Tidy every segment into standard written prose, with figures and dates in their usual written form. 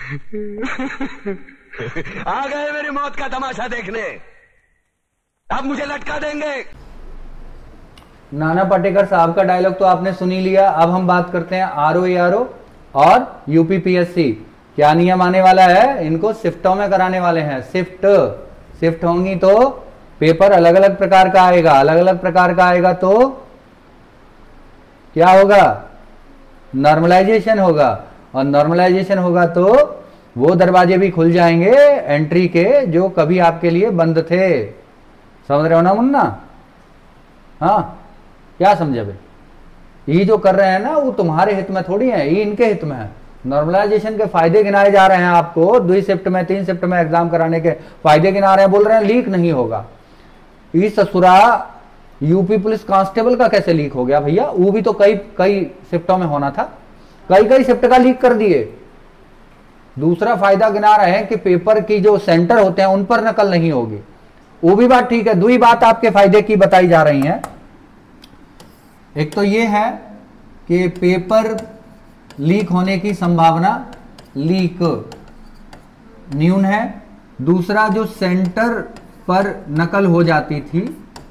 आ गए मेरी मौत का तमाशा देखने, अब मुझे लटका देंगे। नाना पाटेकर साहब का डायलॉग तो आपने सुनी लिया। अब हम बात करते हैं आरओ और यूपीपीएससी। क्या नियम आने वाला है? इनको शिफ्टों में कराने वाले हैं। शिफ्ट होंगी तो पेपर अलग अलग प्रकार का आएगा। अलग अलग प्रकार का आएगा तो क्या होगा? नॉर्मलाइजेशन होगा। और नॉर्मलाइजेशन होगा तो वो दरवाजे भी खुल जाएंगे एंट्री के जो कभी आपके लिए बंद थे। समझ रहे हो ना मुन्ना? हाँ, क्या समझे भाई? ये जो कर रहे हैं ना वो तुम्हारे हित में थोड़ी है, ये इनके हित में है। नॉर्मलाइजेशन के फायदे गिनाए जा रहे हैं आपको। 2 शिफ्ट में 3 शिफ्ट में एग्जाम कराने के फायदे गिना रहे हैं। बोल रहे हैं लीक नहीं होगा। इस ससुरा यूपी पुलिस कांस्टेबल का कैसे लीक हो गया भैया? वो भी तो कई शिफ्टों में होना था, कई शिफ्ट का लीक कर दिए। दूसरा फायदा गिना रहे हैं कि पेपर की जो सेंटर होते हैं उन पर नकल नहीं होगी। वो भी बात ठीक है। दूसरी बात आपके फायदे की बताई जा रही है। एक तो ये है कि पेपर लीक होने की संभावना लीक न्यून है। दूसरा जो सेंटर पर नकल हो जाती थी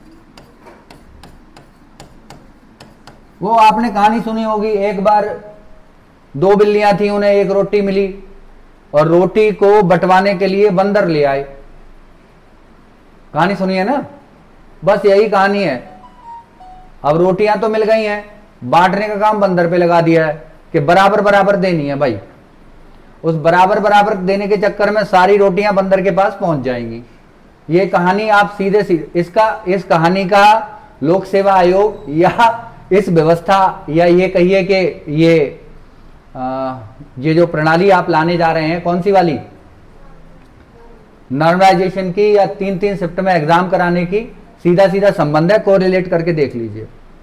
वो आपने कहानी सुनी होगी। एक बार 2 बिल्लियां थी, उन्हें एक रोटी मिली और रोटी को बंटवाने के लिए बंदर ले आए। कहानी सुनी है ना? बस यही कहानी है। अब रोटियां तो मिल गई हैं, बांटने का काम बंदर पे लगा दिया है कि बराबर बराबर देनी है भाई। उस बराबर बराबर देने के चक्कर में सारी रोटियां बंदर के पास पहुंच जाएंगी। ये कहानी आप सीधे इस कहानी का लोक सेवा आयोग या इस व्यवस्था या ये कहिए कि ये जो प्रणाली आप लाने जा रहे हैं, कौन सी वाली? नॉर्मलाइजेशन की या 3 शिफ्ट में एग्जाम कराने की सीधा संबंध है। कोरिलेट करके देख लीजिए।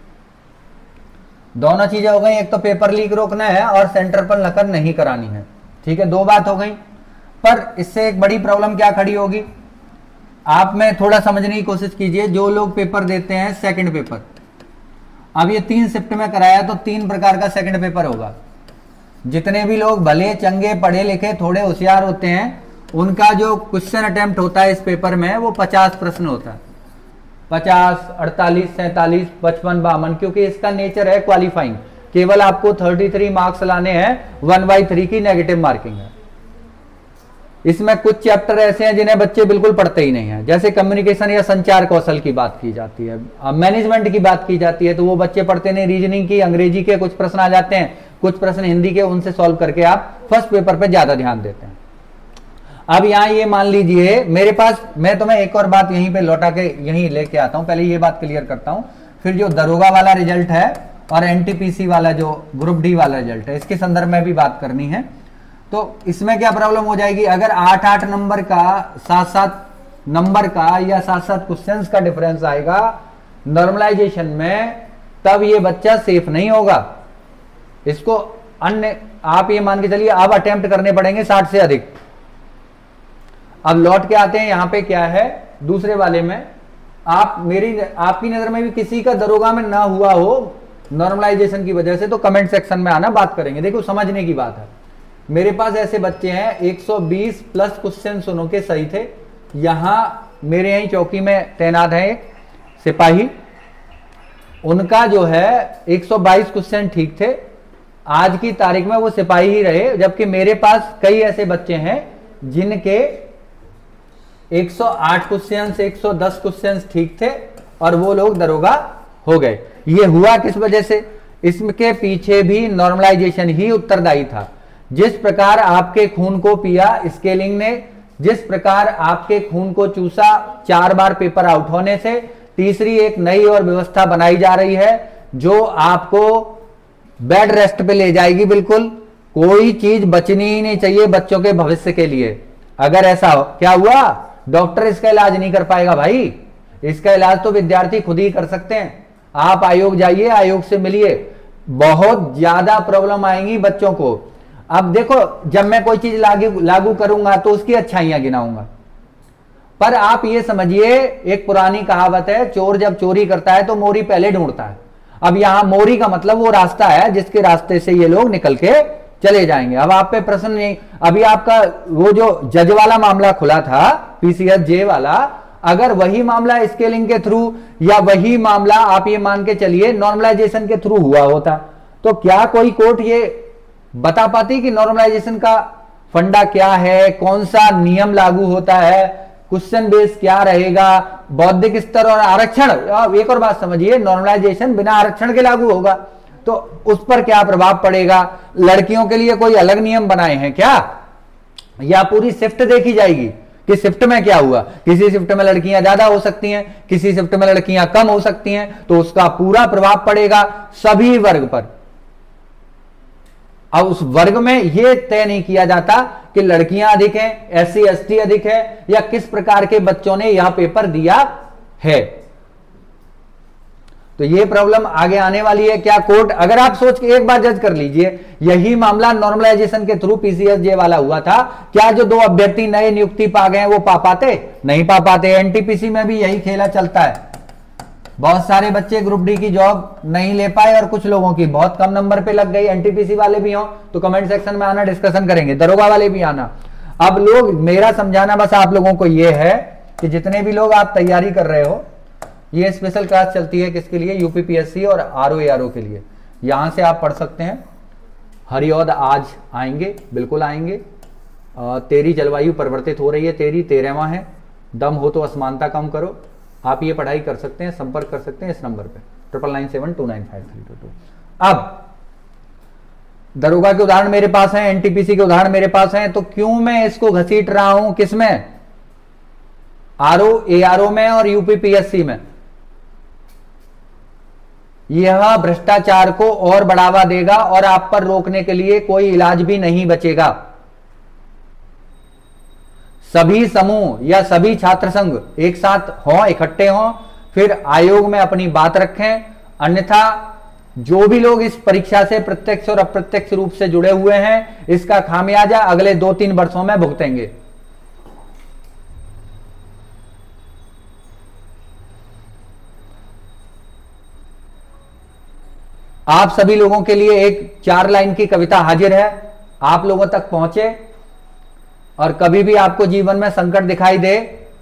दोनों चीजें हो गई। एक तो पेपर लीक रोकना है और सेंटर पर नकल नहीं करानी है। ठीक है, 2 बात हो गई। पर इससे एक बड़ी प्रॉब्लम क्या खड़ी होगी? आप में थोड़ा समझने की कोशिश कीजिए। जो लोग पेपर देते हैं सेकंड पेपर, अब ये 3 शिफ्ट में कराया तो 3 प्रकार का सेकंड पेपर होगा। जितने भी लोग भले चंगे पढ़े लिखे थोड़े होशियार होते हैं उनका जो क्वेश्चन अटेम्प्ट होता है इस पेपर में वो 50 प्रश्न होता है। 50, 48, 47, 55, 52, क्योंकि इसका नेचर है क्वालिफाइंग। केवल आपको 33 मार्क्स लाने हैं। 1/3 की नेगेटिव मार्किंग है। इसमें कुछ चैप्टर ऐसे हैं जिन्हें बच्चे बिल्कुल पढ़ते ही नहीं है। जैसे कम्युनिकेशन या संचार कौशल की बात की जाती है, मैनेजमेंट की बात की जाती है तो वो बच्चे पढ़ते नहीं। रीजनिंग की, अंग्रेजी के कुछ प्रश्न आ जाते हैं, कुछ प्रश्न हिंदी के, उनसे सॉल्व करके आप फर्स्ट पेपर पे ज्यादा ध्यान देते हैं। अब यहां ये मान लीजिए मेरे पास, मैं तुम्हें एक और बात यहीं पे लौटा के यहीं लेके आता हूं। पहले ये बात क्लियर करता हूं, फिर जो दरोगा वाला रिजल्ट है और एनटीपीसी वाला जो ग्रुप डी वाला रिजल्ट है इसके संदर्भ में भी बात करनी है। तो इसमें क्या प्रॉब्लम हो जाएगी? अगर 8-8 नंबर का 7-7 नंबर का या 7-7 क्वेश्चंस का डिफरेंस आएगा नॉर्मलाइजेशन में, तब ये बच्चा सेफ नहीं होगा। इसको अन्य आप ये मान के चलिए अब अटेम्प्ट करने पड़ेंगे 60 से अधिक। अब लौट के आते हैं यहां पे क्या है दूसरे वाले में। आपकी नजर में भी किसी का दरोगा में ना हुआ हो नॉर्मलाइजेशन की वजह से तो कमेंट सेक्शन में आना, बात करेंगे। देखो समझने की बात है। मेरे पास ऐसे बच्चे हैं 120 प्लस क्वेश्चन सुनो के सही थे। यहां मेरे यहीं चौकी में तैनात है एक सिपाही, उनका जो है 122 क्वेश्चन ठीक थे। आज की तारीख में वो सिपाही ही रहे। जबकि मेरे पास कई ऐसे बच्चे हैं जिनके 108 क्वेश्चन, 110 क्वेश्चन ठीक थे और वो लोग दरोगा हो गए। ये हुआ किस वजह से? इसके पीछे भी नॉर्मलाइजेशन ही उत्तरदायी था। जिस प्रकार आपके खून को पिया स्केलिंग ने, जिस प्रकार आपके खून को चूसा 4 बार पेपर आउट होने से, तीसरी एक नई और व्यवस्था बनाई जा रही है जो आपको बेड रेस्ट पे ले जाएगी। बिल्कुल कोई चीज बचनी ही नहीं चाहिए बच्चों के भविष्य के लिए। अगर ऐसा हो, क्या हुआ? डॉक्टर इसका इलाज नहीं कर पाएगा भाई। इसका इलाज तो विद्यार्थी खुद ही कर सकते हैं। आप आयोग जाइए, आयोग से मिलिए, बहुत ज्यादा प्रॉब्लम आएंगी बच्चों को। अब देखो, जब मैं कोई चीज लागू करूंगा तो उसकी अच्छाइयां गिनाऊंगा। पर आप ये समझिए, एक पुरानी कहावत है, चोर जब चोरी करता है तो मोरी पहले ढूंढता है। अब यहां मोरी का मतलब वो रास्ता है जिसके रास्ते से ये लोग निकल के चले जाएंगे। अब आप पे प्रश्न नहीं, अभी आपका वो जो जज वाला मामला खुला था पीसीएस जे वाला, अगर वही मामला स्केलिंग के थ्रू या वही मामला आप ये मान के चलिए नॉर्मलाइजेशन के थ्रू हुआ होता, तो क्या कोई कोर्ट ये बता पाती कि नॉर्मलाइजेशन का फंडा क्या है, कौन सा नियम लागू होता है, क्वेश्चन बेस क्या रहेगा, बौद्धिक स्तर और आरक्षण। एक और बात समझिए, नॉर्मलाइजेशन बिना आरक्षण के लागू होगा तो उस पर क्या प्रभाव पड़ेगा। लड़कियों के लिए कोई अलग नियम बनाए हैं क्या, या पूरी शिफ्ट देखी जाएगी कि शिफ्ट में क्या हुआ, किसी शिफ्ट में लड़कियां ज्यादा हो सकती हैं, किसी शिफ्ट में लड़कियां कम हो सकती हैं, तो उसका पूरा प्रभाव पड़ेगा सभी वर्ग पर। अब उस वर्ग में यह तय नहीं किया जाता कि लड़कियां अधिक हैं, एससी एसटी अधिक है, या किस प्रकार के बच्चों ने यह पेपर दिया है। तो ये प्रॉब्लम आगे आने वाली है। क्या कोर्ट, अगर आप सोच के एक बार जज कर लीजिए, यही मामला नॉर्मलाइजेशन के थ्रू पीसीएस जे वाला हुआ था, क्या जो 2 अभ्यर्थी नए नियुक्ति पा गए वो पा पाते? नहीं पा पाते। एनटीपीसी में भी यही खेला चलता है, बहुत सारे बच्चे ग्रुप डी की जॉब नहीं ले पाए और कुछ लोगों की बहुत कम नंबर पे लग गई। एनटीपीसी वाले भी हो तो कमेंट सेक्शन में आना, डिस्कशन करेंगे। दरोगा वाले भी आना। अब लोग, मेरा समझाना बस आप लोगों को यह है कि जितने भी लोग आप तैयारी कर रहे हो, ये स्पेशल क्लास चलती है किसके लिए, यूपीपीएससी और आरओ के लिए। यहां से आप पढ़ सकते हैं। हरिऔध आज आएंगे, बिल्कुल आएंगे। तेरी जलवायु परिवर्तित हो रही है, 13वां है। दम हो तो असमानता कम करो। आप ये पढ़ाई कर सकते हैं, संपर्क कर सकते हैं इस नंबर पे 9997295322। अब दरोगा के उदाहरण मेरे पास हैं, एनटीपीसी के उदाहरण मेरे पास हैं, तो क्यों मैं इसको घसीट रहा हूं, किसमें, आरओ एआरओ में और यूपीपीएससी में। यह भ्रष्टाचार को और बढ़ावा देगा और आप पर रोकने के लिए कोई इलाज भी नहीं बचेगा। सभी समूह या सभी छात्र संघ एक साथ हों, इकट्ठे हों, फिर आयोग में अपनी बात रखें। अन्यथा जो भी लोग इस परीक्षा से प्रत्यक्ष और अप्रत्यक्ष रूप से जुड़े हुए हैं, इसका खामियाजा अगले 2-3 वर्षों में भुगतेंगे। आप सभी लोगों के लिए एक 4 लाइन की कविता हाजिर है, आप लोगों तक पहुंचे। और कभी भी आपको जीवन में संकट दिखाई दे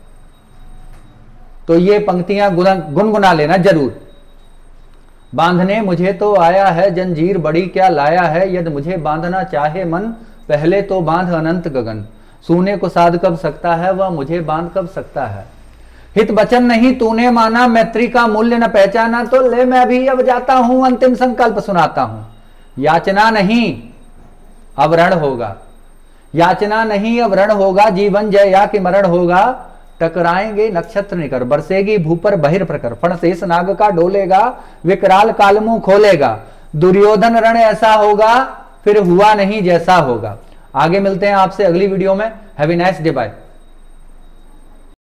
तो ये पंक्तियां गुनगुना लेना जरूर। बांधने मुझे तो आया है जंजीर, बड़ी क्या लाया है, यदि मुझे बांधना चाहे मन, पहले तो बांध अनंत गगन। सूने को साध कब सकता है, वह मुझे बांध कब सकता है। हित वचन नहीं तूने माना, मैत्री का मूल्य न पहचाना, तो ले मैं भी अब जाता हूं, अंतिम संकल्प सुनाता हूं। याचना नहीं अब रण होगा, याचना नहीं अब रण होगा, जीवन जय या कि मरण होगा। टकराएंगे नक्षत्र निकर, बरसेगी भू पर बहिर प्रकर, फण शेष नाग का डोलेगा, विकराल काल मुंह खोलेगा। दुर्योधन रण ऐसा होगा, फिर हुआ नहीं जैसा होगा। आगे मिलते हैं आपसे अगली वीडियो में। Have a nice day, bye.